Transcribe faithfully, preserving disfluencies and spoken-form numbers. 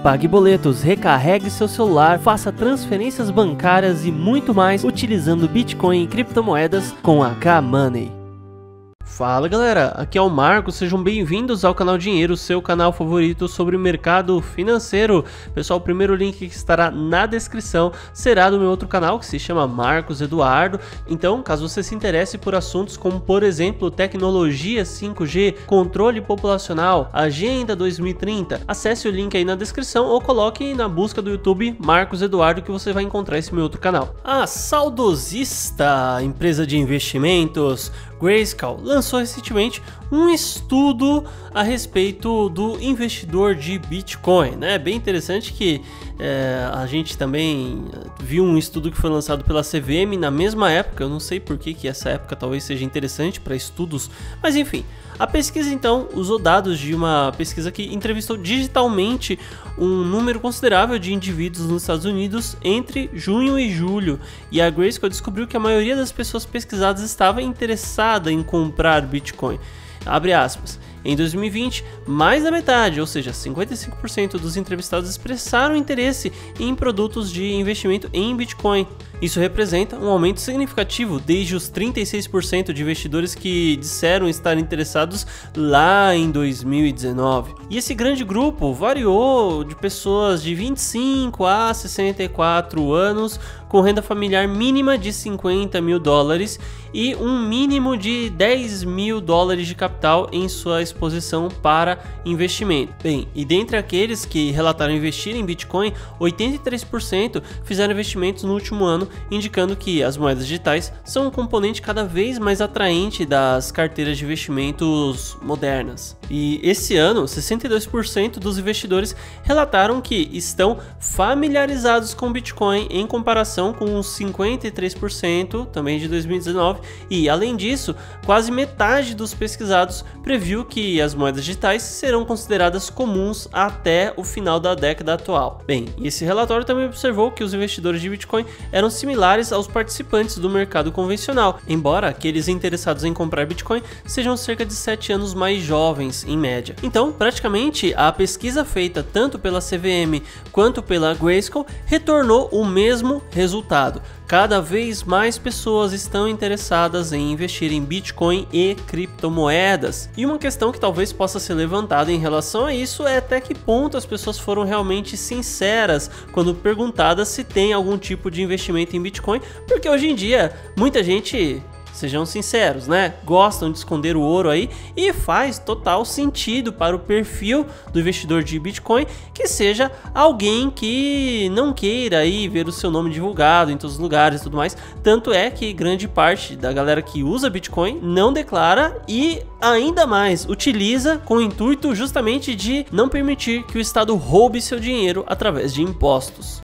pague boletos, recarregue seu celular, faça transferências bancárias e muito mais utilizando Bitcoin e criptomoedas com a K-Money. Fala galera, aqui é o Marcos, sejam bem-vindos ao canal Dinheiro, seu canal favorito sobre o mercado financeiro. Pessoal, o primeiro link que estará na descrição será do meu outro canal que se chama Marcos Eduardo. Então, caso você se interesse por assuntos como, por exemplo, tecnologia cinco G, controle populacional, agenda dois mil e trinta, acesse o link aí na descrição ou coloque na busca do YouTube Marcos Eduardo que você vai encontrar esse meu outro canal. A saudosista empresa de investimentos Grayscale lançou recentemente um estudo a respeito do investidor de Bitcoin, né? Bem interessante que é, a gente também viu um estudo que foi lançado pela C V M na mesma época. Eu não sei por que, que essa época talvez seja interessante para estudos, mas enfim. A pesquisa então usou dados de uma pesquisa que entrevistou digitalmente um número considerável de indivíduos nos Estados Unidos entre junho e julho, e a Grayscale descobriu que a maioria das pessoas pesquisadas estava interessada em comprar Bitcoin. Abre aspas. Em dois mil e vinte, mais da metade, ou seja, cinquenta e cinco por cento dos entrevistados expressaram interesse em produtos de investimento em Bitcoin. Isso representa um aumento significativo desde os trinta e seis por cento de investidores que disseram estar interessados lá em dois mil e dezenove. E esse grande grupo variou de pessoas de vinte e cinco a sessenta e quatro anos com renda familiar mínima de cinquenta mil dólares e um mínimo de dez mil dólares de capital em sua exposição para investimento. Bem, e dentre aqueles que relataram investir em Bitcoin, oitenta e três por cento fizeram investimentos no último ano, indicando que as moedas digitais são um componente cada vez mais atraente das carteiras de investimentos modernas. E esse ano, sessenta e dois por cento dos investidores relataram que estão familiarizados com Bitcoin em comparação com os cinquenta e três por cento também de dois mil e dezenove, e além disso, quase metade dos pesquisados previu que as moedas digitais serão consideradas comuns até o final da década atual. Bem, e esse relatório também observou que os investidores de Bitcoin eram similares aos participantes do mercado convencional, embora aqueles interessados em comprar Bitcoin sejam cerca de sete anos mais jovens em média. Então, praticamente, a pesquisa feita tanto pela C V M quanto pela Grayscale retornou o mesmo resultado. Cada vez mais pessoas estão interessadas em investir em Bitcoin e criptomoedas. E uma questão que talvez possa ser levantada em relação a isso é até que ponto as pessoas foram realmente sinceras quando perguntadas se tem algum tipo de investimento em Bitcoin, porque hoje em dia muita gente, sejam sinceros, né, gostam de esconder o ouro aí, e faz total sentido para o perfil do investidor de Bitcoin que seja alguém que não queira aí ver o seu nome divulgado em todos os lugares e tudo mais. Tanto é que grande parte da galera que usa Bitcoin não declara e ainda mais utiliza com o intuito justamente de não permitir que o Estado roube seu dinheiro através de impostos.